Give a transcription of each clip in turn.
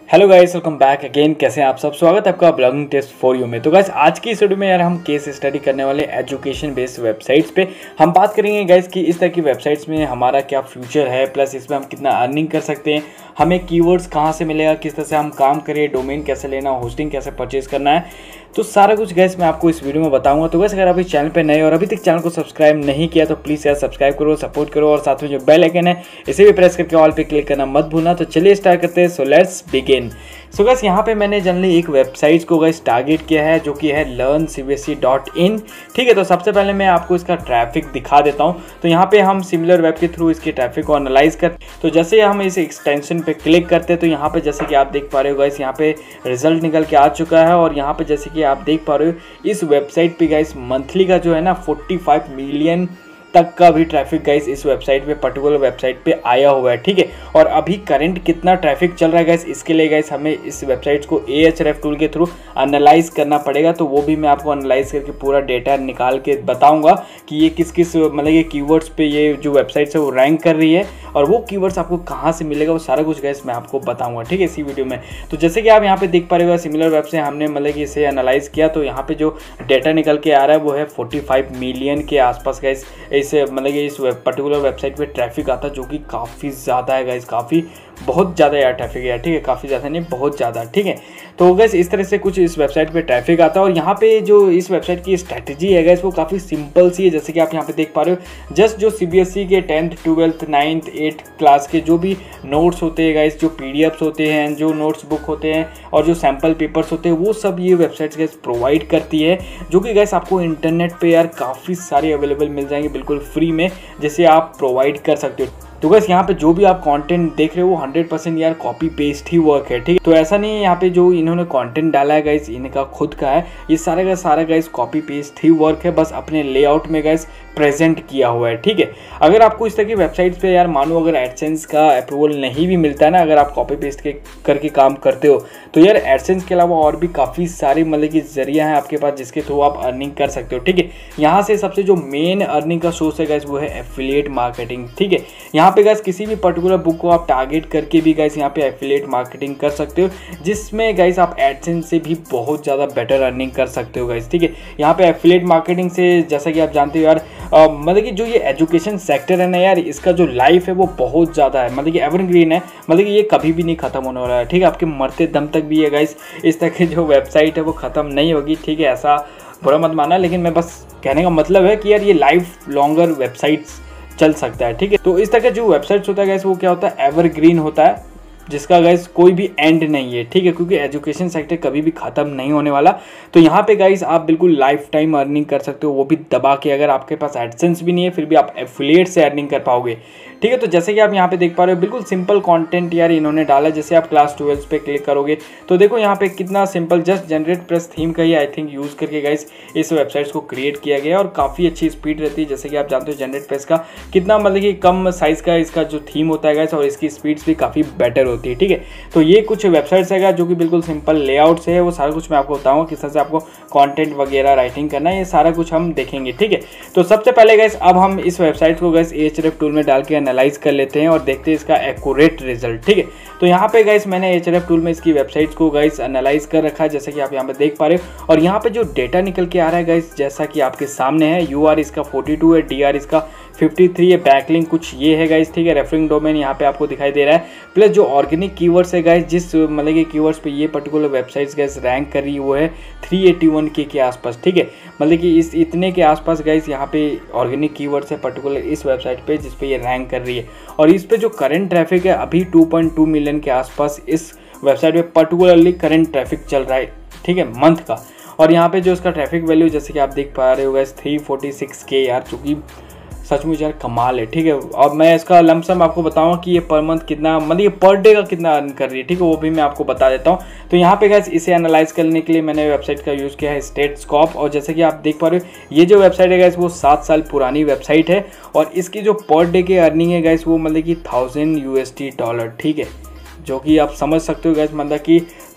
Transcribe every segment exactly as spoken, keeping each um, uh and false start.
Hello guys, welcome back again. कैसे हैं आप सब? स्वागत है आपका ब्लॉगिंग टिप्स फॉर यू में। तो गाइस आज की इस वीडियो में यार हम केस स्टडी करने वाले एजुकेशन बेस्ड वेबसाइट्स पे हम बात करेंगे गाइस कि इस तरह की वेबसाइट्स में हमारा क्या फ्यूचर है, प्लस इसमें हम कितना अर्निंग कर सकते हैं, हमें कीवर्ड्स कहाँ से मिलेगा, किस तरह से हम काम करें, डोमेन कैसे लेना, होस्टिंग कैसे परचेज करना है, तो सारा कुछ गाइस मैं आपको इस वीडियो में बताऊंगा। तो गाइस अगर आप इस चैनल पे नए और अभी तक चैनल को सब्सक्राइब नहीं किया तो प्लीज़ यार सब्सक्राइब करो, सपोर्ट करो और साथ में जो बेल आइकन है इसे भी प्रेस करके ऑल पे क्लिक करना मत भूलना। तो चलिए स्टार्ट करते हैं। So let's begin. So guys यहाँ पे मैंने जनरली एक वेबसाइट को गाइस टारगेट किया है जो कि है learn C B S E dot in. ठीक है, तो सबसे पहले मैं आपको इसका ट्रैफिक दिखा देता हूँ। तो यहाँ पे हम सिमिलर वेब के थ्रू इसके ट्रैफिक को एनालाइज कर, तो जैसे हम इस एक्सटेंशन पे क्लिक करते हैं तो यहाँ पे जैसे कि आप देख पा रहे हो गाइस यहाँ पे रिजल्ट निकल के आ चुका है। और यहाँ पे जैसे कि आप देख पा रहे हो इस वेबसाइट पे गाइस मंथली का जो है ना पैंतालीस मिलियन तक का भी ट्रैफिक गाइस इस वेबसाइट पे पर्टिकुलर वेबसाइट पे आया हुआ है। ठीक है, और अभी करंट कितना ट्रैफिक चल रहा है गाइस, इसके लिए गाइस हमें इस वेबसाइट को A H R F tool के थ्रू एनालाइज करना पड़ेगा। तो वो भी मैं आपको एनालाइज करके पूरा डेटा निकाल के बताऊंगा कि ये किस किस मतलब ये कीवर्ड्स पे ये जो वेबसाइट है वो रैंक कर रही है और वो कीवर्ड्स आपको कहाँ से मिलेगा, वो सारा कुछ गाइस मैं आपको बताऊंगा। ठीक है, इसी वीडियो में। तो जैसे कि आप यहाँ पे देख पा रहे हो सिमिलर वेब से हमने मतलब कि इसे एनालाइज किया, तो यहाँ पे जो डेटा निकल के आ रहा है वो है पैंतालीस मिलियन के आसपास गाइस इसे मतलब कि इस पर्टिकुलर वेबसाइट पे ट्रैफिक आता है, जो कि काफ़ी ज़्यादा है गाइस, काफ़ी बहुत ज़्यादा यार ट्रैफिक है यार। ठीक है, काफ़ी ज़्यादा नहीं, बहुत ज़्यादा। ठीक है, तो गाइस इस तरह से कुछ इस वेबसाइट पे ट्रैफिक आता है। और यहाँ पे जो इस वेबसाइट की स्ट्रैटेजी है गाइस वो काफ़ी सिंपल सी है। जैसे कि आप यहाँ पे देख पा रहे हो, जस्ट जो सी बी एस ई के tenth twelfth ninth eighth class के जो भी नोट्स होते हैं गाइस, जो पी डी एफ्स होते हैं, जो नोट्स बुक होते हैं और जो सैम्पल पेपर्स होते हैं, वो सब ये वेबसाइट्स गाइस प्रोवाइड करती है, जो कि गाइस आपको इंटरनेट पे यार काफ़ी सारे अवेलेबल मिल जाएंगे बिल्कुल फ्री में, जैसे आप प्रोवाइड कर सकते हो। तो गाइस यहाँ पे जो भी आप कंटेंट देख रहे हो वो हंड्रेड परसेंट यार कॉपी पेस्ट ही वर्क है। ठीक है, तो ऐसा नहीं है यहाँ पे जो इन्होंने कंटेंट डाला है गाइस इनका खुद का है, ये सारा का सारा गाइस कॉपी पेस्ट ही वर्क है, बस अपने लेआउट में गाइस प्रेजेंट किया हुआ है। ठीक है, अगर आपको इस तरह की वेबसाइट्स पे यार मानो अगर एडसेंस का अप्रूवल नहीं भी मिलता है ना, अगर आप कॉपी पेस्ट के करके काम करते हो, तो यार एडसेंस के अलावा और भी काफ़ी सारे मतलब कि जरिया है आपके पास जिसके थ्रू आप अर्निंग कर सकते हो। ठीक है, यहाँ से सबसे जो मेन अर्निंग का सोर्स है गाइस वो है एफिलिएट मार्केटिंग। ठीक है, यहाँ पे गाइस किसी भी पर्टिकुलर बुक को आप टारगेट करके भी गाइस यहाँ पे एफिलिएट मार्केटिंग कर सकते हो, जिसमें गाइस आप एडसेंस से भी बहुत ज़्यादा बेटर अर्निंग कर सकते हो गाइस। ठीक है, यहाँ पे एफिलिएट मार्केटिंग से जैसा कि आप जानते हो यार मतलब कि जो ये एजुकेशन सेक्टर है ना यार, इसका जो लाइफ है वो बहुत ज़्यादा है, मतलब कि एवरग्रीन है, मतलब कि ये कभी भी नहीं खत्म होने वाला है। ठीक है, आपके मरते दम तक भी है गाइस इस तरह की जो वेबसाइट है वो ख़त्म नहीं होगी। ठीक है, ऐसा बुरा मत माना, लेकिन मैं बस कहने का मतलब है कि यार ये लाइफ लॉन्गर वेबसाइट्स चल सकता है। ठीक है, तो इस तरह का जो वेबसाइट्स होता है गाइस वो क्या होता है, एवरग्रीन होता है, जिसका गाइस कोई भी एंड नहीं है। ठीक है, क्योंकि एजुकेशन सेक्टर कभी भी ख़त्म नहीं होने वाला। तो यहाँ पे गाइस आप बिल्कुल लाइफ टाइम अर्निंग कर सकते हो, वो भी दबा के। अगर आपके पास एडसेंस भी नहीं है फिर भी आप एफिलिएट से अर्निंग कर पाओगे। ठीक है, तो जैसे कि आप यहाँ पे देख पा रहे हो बिल्कुल सिंपल कंटेंट यार इन्होंने डाला। जैसे आप क्लास ट्वेल्थ पे क्लिक करोगे तो देखो यहाँ पे कितना simple, just GeneratePress theme का ही आई थिंक यूज़ करके गाइस इस वेबसाइट्स को क्रिएट किया गया और काफ़ी अच्छी स्पीड रहती है। जैसे कि आप जानते हो जनरेट प्रेस का कितना मतलब कि कम साइज़ का इसका जो थीम होता है गाइस, और इसकी स्पीड्स भी काफ़ी बेटर होती है। ठीक है, तो ये कुछ वेबसाइट्स है जो कि बिल्कुल सिंपल लेआउट से है, वो सारा कुछ मैं आपको बताऊंगा किस तरह से आपको कंटेंट वगैरह राइटिंग करना है, ये सारा कुछ हम देखेंगे। ठीक है, तो सबसे पहले गाइस अब हम इस वेबसाइट को guys A H R F tool में डाल के एनालाइज कर लेते हैं और देखते हैं इसका एक्यूरेट रिजल्ट। ठीक है, तो यहाँ पे गाइस मैंने A H R F tool में इसकी वेबसाइट्स को गाइस एनालाइज कर रखा है, जैसे कि आप यहाँ पे देख पा रहे हो। और यहाँ पे जो डेटा निकल के आ रहा है गाइस जैसा कि आपके सामने है, यू आर इसका बयालीस है, डी आर इसका तिरेपन है, बैकलिंक कुछ ये है गाइस। ठीक है, रेफरिंग डोमेन यहाँ पे आपको दिखाई दे रहा है, प्लस जो ऑर्गेनिक कीवर्ड्स है गाइस, जिस मतलब कि कीवर्ड्स पे ये पर्टिकुलर वेबसाइट्स गाइस रैंक कर रही है वो है तीन सौ इक्यासी के के आसपास। ठीक है, मतलब कि इस इतने के आसपास गाइस यहाँ पे ऑर्गेनिक कीवर्ड्स है पर्टिकुलर इस वेबसाइट पे जिस पे ये रैंक कर रही है। और इस पे जो करंट ट्रैफिक है अभी दो पॉइंट दो मिलियन के आसपास इस वेबसाइट पे पर्टिकुलरली करंट ट्रैफिक चल रहा है। ठीक है, मंथ का। और यहाँ पे जो इसका ट्रैफिक वैल्यू जैसे कि आप देख पा रहे हो गाइस तीन सौ छियालीस के यार, चूँकि सचमुच यार कमाल है। ठीक है, और मैं इसका लमसम आपको बताऊंगा कि ये पर मंथ कितना मतलब ये पर डे का कितना अर्न कर रही है। ठीक है, वो भी मैं आपको बता देता हूँ। तो यहाँ पे गाइस इसे एनालाइज करने के लिए मैंने वेबसाइट का यूज़ किया है स्टेटस्कोप। और जैसे कि आप देख पा रहे हो ये जो वेबसाइट है गाइस वो सात साल पुरानी वेबसाइट है और इसकी जो पर डे की अर्निंग है गाइस वो मतलब कि thousand U S D dollar. ठीक है, जो कि आप समझ सकते हो गाइस मतलब कि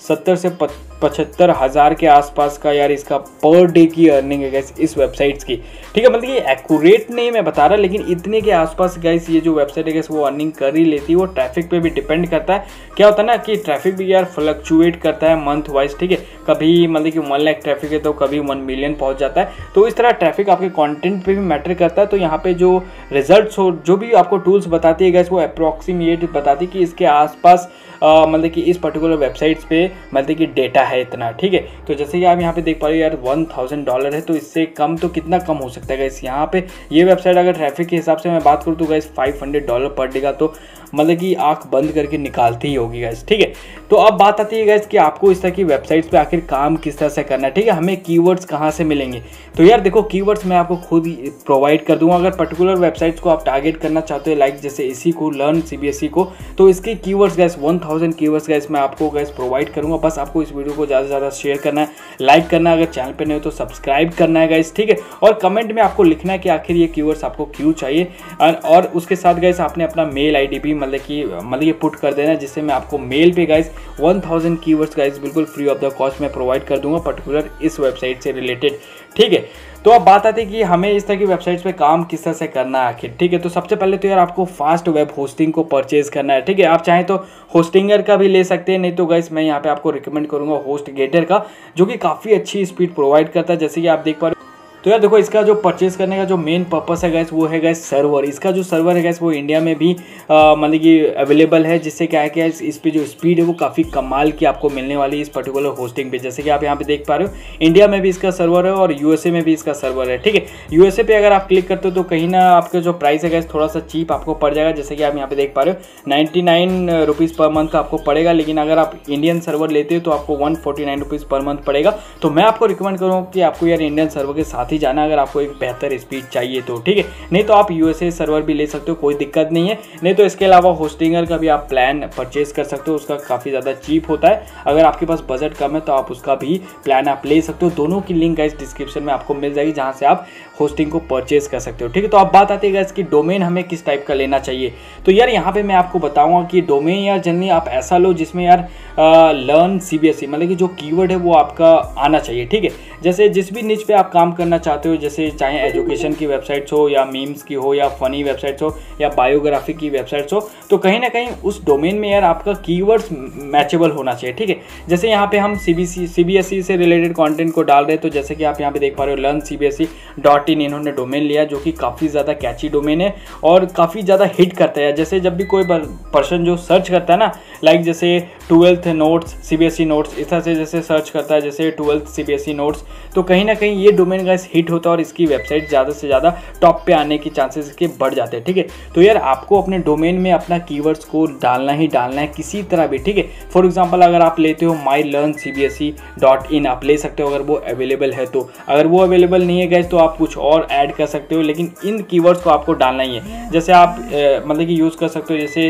सत्तर से पचहत्तर हज़ार के आसपास का यार इसका पर डे की अर्निंग है गाइस इस वेबसाइट्स की। ठीक है, मतलब ये एक्यूरेट नहीं मैं बता रहा, लेकिन इतने के आसपास गाइस ये जो वेबसाइट है गाइस वो अर्निंग कर ही लेती है। वो ट्रैफिक पे भी डिपेंड करता है। क्या होता है ना कि ट्रैफिक भी यार फ्लक्चुएट करता है मंथ वाइज। ठीक है, कभी मतलब कि वन लाख ट्रैफिक है तो कभी वन मिलियन पहुंच जाता है। तो इस तरह ट्रैफिक आपके कंटेंट पे भी मैटर करता है। तो यहाँ पे जो रिजल्ट्स हो, जो भी आपको टूल्स बताती है गाइस, वो अप्रॉक्सीमेट बताती है कि इसके आसपास मतलब कि इस पर्टिकुलर वेबसाइट्स पे मतलब कि डेटा है इतना। ठीक है, तो जैसे कि आप यहाँ पे देख पा रहे हो यार वन थाउजेंड डॉलर है, तो इससे कम तो कितना कम हो सकता है गाइस। यहाँ पे ये वेबसाइट अगर ट्रैफिक के हिसाब से मैं बात करूँ तो guys five hundred dollar per day का तो मतलब कि आंख बंद करके निकालती ही होगी गाइस। ठीक है, तो अब बात आती है गाइस कि आपको इस तरह की वेबसाइट्स पे आखिर काम किस तरह से करना है। ठीक है, हमें कीवर्ड्स कहाँ से मिलेंगे, तो यार देखो कीवर्ड्स मैं आपको खुद ही प्रोवाइड कर दूंगा। अगर पर्टिकुलर वेबसाइट्स को आप टारगेट करना चाहते हो, लाइक जैसे इसी को लर्न सीबीएसई को, तो इसके keywords guys one thousand keywords guys मैं आपको गाइस प्रोवाइड करूंगा। बस आपको इस वीडियो को ज़्यादा से ज़्यादा शेयर करना है, लाइक करना है, अगर चैनल पे नहीं हो तो सब्सक्राइब करना है गाइस। ठीक है, और कमेंट में आपको लिखना है कि आखिर ये कीवर्ड्स आपको क्यों चाहिए, और उसके साथ गाइस आपने अपना मेल आई डी भी मतलब कि मतलब ये पुट कर देना, जिससे मैं आपको मेल पे guys one thousand keywords guys बिल्कुल फ्री ऑफ द कॉस्ट में प्रोवाइड कर दूंगा पर्टिकुलर इस वेबसाइट से रिलेटेड। ठीक है, तो अब बात आती है कि हमें इस तरह की वेबसाइट्स पे काम किस तरह से करना है आखिर। ठीक है, तो सबसे पहले तो यार आपको फास्ट वेब होस्टिंग को परचेज करना है। ठीक है, आप चाहें तो होस्टिंगर का भी ले सकते हैं, नहीं तो गाइस मैं यहाँ पे आपको रिकमेंड करूँगा होस्ट गेटर का, जो कि काफ़ी अच्छी स्पीड प्रोवाइड करता है। जैसे कि आप देख पा रहे हो, तो यार देखो इसका जो परचेस करने का जो मेन पर्पस है गैस वो है गैस सर्वर। इसका जो सर्वर है गैस वो इंडिया में भी मतलब कि अवेलेबल है, जिससे क्या है कि इस पे जो स्पीड है वो काफ़ी कमाल की आपको मिलने वाली है इस पर्टिकुलर होस्टिंग पे। जैसे कि आप यहाँ पे देख पा रहे हो, इंडिया में भी इसका सर्वर है और यूएसए में भी इसका सर्वर है। ठीक है, यूएसए पे अगर आप क्लिक करते हो तो कहीं ना आपका जो प्राइस है गैस थोड़ा सा चीप आपको पड़ जाएगा। जैसे कि आप यहाँ पे देख पा रहे हो ninety nine rupees per month का आपको पड़ेगा, लेकिन अगर आप इंडियन सर्वर लेते हो तो आपको one forty nine rupees per month पड़ेगा। तो मैं आपको रिकमेंड करूँगा कि आपको यार इंडियन सर्वर के साथ ही जाना, अगर आपको एक बेहतर स्पीड चाहिए तो। ठीक है, नहीं तो आप यूएसए सर्वर भी ले सकते हो, कोई दिक्कत नहीं है। नहीं तो इसके अलावा होस्टिंगर का भी आप प्लान परचेज कर सकते हो, उसका काफ़ी ज़्यादा चीप होता है। अगर आपके पास बजट कम है तो आप उसका भी प्लान आप ले सकते हो। दोनों की लिंक गाइस डिस्क्रिप्शन में आपको मिल जाएगी, जहाँ से आप होस्टिंग को परचेज कर सकते हो। ठीक है, तो अब बात आती है गाइस कि डोमेन हमें किस टाइप का लेना चाहिए। तो यार यहाँ पे मैं आपको बताऊंगा कि डोमेन यार जनरली आप ऐसा लो जिसमें यार लर्न सीबीएसई मतलब कि जो कीवर्ड है वो आपका आना चाहिए। ठीक है, जैसे जिस भी निच पे आप काम करना चाहते हो, जैसे चाहे एजुकेशन की वेबसाइट्स हो या मीम्स की हो या फनी वेबसाइट्स हो या बायोग्राफी की वेबसाइट्स हो, तो कहीं ना कहीं उस डोमेन में यार आपका कीवर्ड्स मैचेबल होना चाहिए। ठीक है, जैसे यहाँ पे हम सीबीएसई सीबीएसई से रिलेटेड कंटेंट को डाल रहे हैं, तो जैसे कि आप यहाँ पे देख पा रहे हो लर्न सीबीएसई डॉट इन इन्होंने डोमेन लिया, जो कि काफ़ी ज़्यादा कैची डोमेन है और काफ़ी ज़्यादा हिट करता है। जैसे जब भी कोई पर्सन जो सर्च करता है ना, लाइक जैसे ट्वेल्थ नोट्स सीबीएसई नोट्स इस तरह से जैसे सर्च करता है, जैसे ट्वेल्थ सीबीएसई नोट्स, तो कहीं ना कहीं ये डोमेन गाइस हिट होता है और इसकी वेबसाइट ज़्यादा से ज़्यादा टॉप पे आने की चांसेस इसके बढ़ जाते हैं। ठीक है, तो यार आपको अपने डोमेन में अपना कीवर्ड्स को डालना ही डालना है किसी तरह भी। ठीक है, फॉर एग्जांपल अगर आप लेते हो my learn CBSE dot in आप ले सकते हो, अगर वो अवेलेबल है तो। अगर वो अवेलेबल नहीं है गाइस तो आप कुछ और ऐड कर सकते हो, लेकिन इन कीवर्ड्स को आपको डालना ही है। जैसे आप मतलब कि यूज़ कर सकते हो जैसे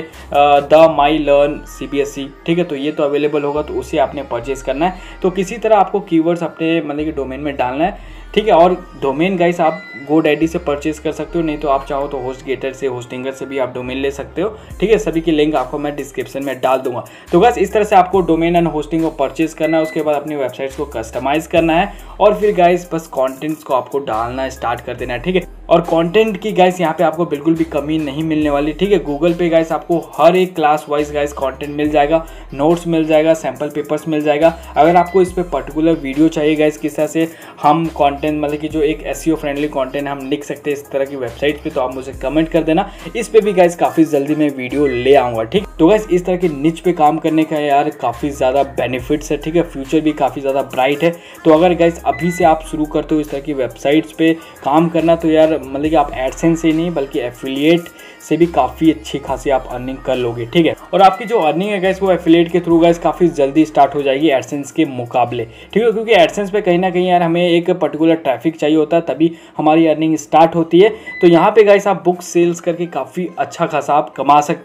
द माई लर्न सीबीएसई। ठीक है, तो ये तो अवेलेबल होगा तो उसे आपने परचेज करना है। तो किसी तरह आपको कीवर्ड्स अपने मतलब कि डोमेन में डालना है। ठीक है, और डोमेन गाइस आप गोडैडी से परचेज कर सकते हो, नहीं तो आप चाहो तो होस्ट गेटर से होस्टिंगर से भी आप डोमेन ले सकते हो। ठीक है, सभी की लिंक आपको मैं डिस्क्रिप्शन में डाल दूंगा। तो गाइस इस तरह से आपको डोमेन एंड होस्टिंग को परचेज करना है, उसके बाद अपनी वेबसाइट्स को कस्टमाइज करना है और फिर गाइस बस कंटेंट्स को आपको डालना स्टार्ट कर देना है। ठीक है, और कंटेंट की गाइस यहाँ पे आपको बिल्कुल भी कमी नहीं मिलने वाली। ठीक है, गूगल पे गाइस आपको हर एक क्लास वाइज गाइस कंटेंट मिल जाएगा, नोट्स मिल जाएगा, सैम्पल पेपर्स मिल जाएगा। अगर आपको इस पे पर्टिकुलर वीडियो चाहिए गाइस किस तरह से हम कंटेंट मतलब कि जो एक एसईओ फ्रेंडली कंटेंट हम लिख सकते हैं इस तरह की वेबसाइट पे, तो आप मुझे कमेंट कर देना। इस पे भी गाइस काफ़ी जल्दी मैं वीडियो ले आऊँगा। ठीक, तो गाइस इस तरह की निच पे काम करने का यार काफ़ी ज़्यादा बेनिफिट्स है। ठीक है, फ्यूचर भी काफ़ी ज़्यादा ब्राइट है। तो अगर गाइस अभी से आप शुरू करते हो इस तरह की वेबसाइट्स पे काम करना, तो यार मतलब कि आप एडसेंस से नहीं बल्कि एफिलिएट से भी काफ़ी अच्छी खासी आप अर्निंग कर लोगे। ठीक है, और आपकी जो अर्निंग है गाइस वो एफिलिएट के थ्रू गाइस काफ़ी जल्दी स्टार्ट हो जाएगी एडसेंस के मुकाबले। ठीक है, क्योंकि एडसेंस पे कहीं ना कहीं यार हमें एक पर्टिकुलर ट्रैफिक चाहिए होता है, तभी हमारी अर्निंग स्टार्ट होती है। तो यहाँ पे गाइस आप बुक सेल्स करके काफ़ी अच्छा खासा आप कमा सकते हो।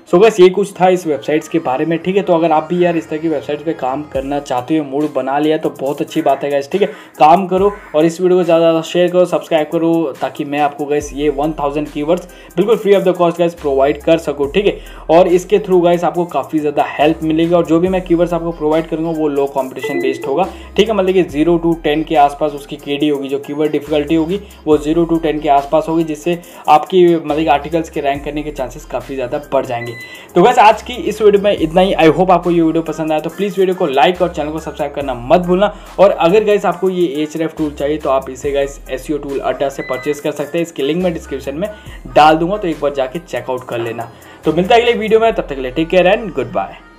सो बस ये कुछ था इस वेबसाइट्स के बारे में, ठीक है। तो अगर आप भी यार इस तरह की वेबसाइट्स पे काम करना चाहते हो, मूड बना लिया तो बहुत अच्छी बात है गाइस, ठीक है। काम करो और इस वीडियो को ज़्यादा ज़्यादा शेयर करो, सब्सक्राइब करो, ताकि मैं आपको गाइस ये वन थाउजेंड कीवर्ड्स बिल्कुल free of the cost guys provide कर सकूँ, ठीक है। और इसके थ्रू गाइस आपको काफ़ी ज़्यादा हेल्प मिलेगी और जो भी मैं कीवर्ड्स आपको प्रोवाइड करूँगा वो लो कॉम्पिटिशन बेस्ड होगा, ठीक है। मतलब कि जीरो टू टेन के आसपास उसकी केडी होगी, जो कीवर्ड डिफिकल्टी होगी वो जीरो टू टेन के आसपास होगी, जिससे आपकी मतलब आर्टिकल्स के रैंक करने के चांसेस काफ़ी ज़्यादा बढ़ जाएंगे। तो बस आज की इस वीडियो में इतना ही। आई होप आपको ये वीडियो पसंद आया, तो प्लीज़ वीडियो को लाइक और चैनल को सब्सक्राइब करना मत भूलना। और अगर गाइस आपको ये एचरेफ टूल चाहिए तो आप इसे गाइस एसईओ टूल अड्डा से परचेस कर सकते हैं, इसकी लिंक मैं डिस्क्रिप्शन में डाल दूंगा, तो एक बार जाके चेकआउट कर लेना। तो मिलता है अगले वीडियो में, तब तक के लिए take care and good bye.